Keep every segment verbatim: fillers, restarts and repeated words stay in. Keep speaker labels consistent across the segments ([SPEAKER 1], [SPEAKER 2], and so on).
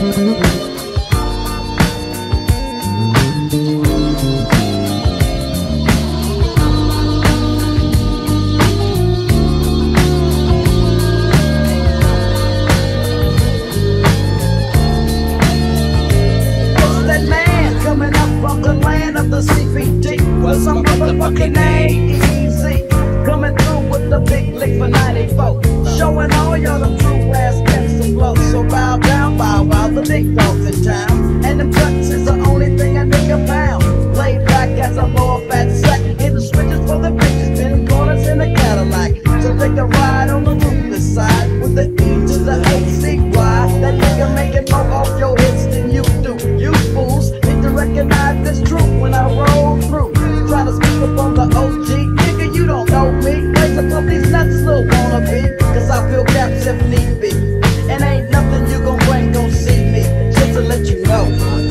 [SPEAKER 1] The C P D was some motherfucking ain't easy. Coming through with the big lick for ninety-four, showing all y'all the true ass gangsta flow. So bow down, bow wow, the big dogs in town, and them guts is the only thing a nigga pound. Laid back as a more fat sack, in the switches for the bitches, been corners in the Cadillac. So take a ride on the roofless side with the E to the A C Y. That nigga making more off your hits than you do. You fools need to recognize this truth when I roll through. Try to speak up on the O G, nigga, you don't know me. Raise up on these nuts, little wannabe, cause I feel gaps if need be. And ain't nothing you gon' bring, gon' see me, just to let you know.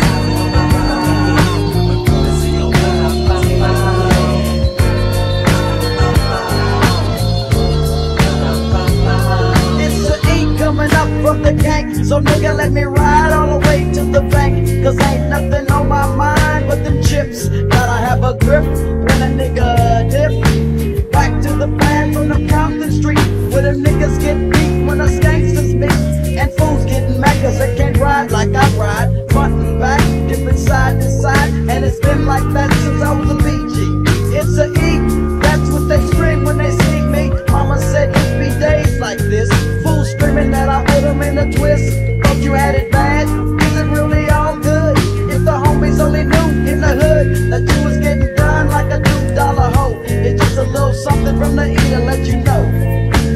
[SPEAKER 1] It's the E coming up from the gang, so nigga let me ride all the way to the bank, cause ain't nothing on my mind but them chips. Gotta have a grip when a nigga dip. Back to the plan from the Compton Street, where them niggas get beat when the gangsters meet. And fools getting mad cause they can't ride like I ride. Front and back, dipping side to side, and it's been like that since I was a B G. It's a E, that's what they scream when they see me. Mama said it'd be days like this. Fools screaming that I put them in a twist. Thought you had it bad, is it really all good? If the homies only knew in the hood that you was getting done like a two dollar hoe. It's just a little something from the E to let you know.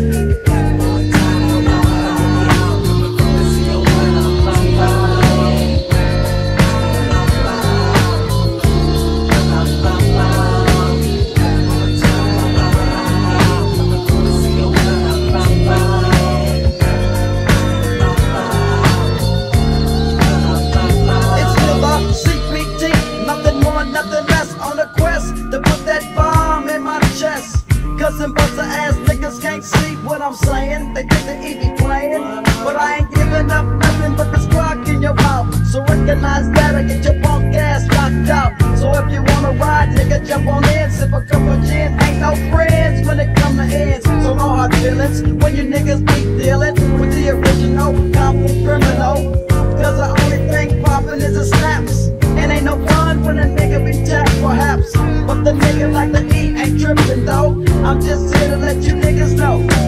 [SPEAKER 1] Cause them buster ass niggas can't see what I'm saying. They think the E be playing, but I ain't giving up nothing but this rock in your mouth. So recognize that or get your punk ass knocked out. So if you wanna ride, nigga, jump on in, sip a cup of gin. Ain't no friends when it come to ends. So no hard feelings when you niggas be dealing with the original Compton criminal. Cause the only thing poppin' is the snaps. It ain't no fun when a nigga be tapped perhaps, but the nigga like the E ain't trippin' though. I'm just here to let you niggas know.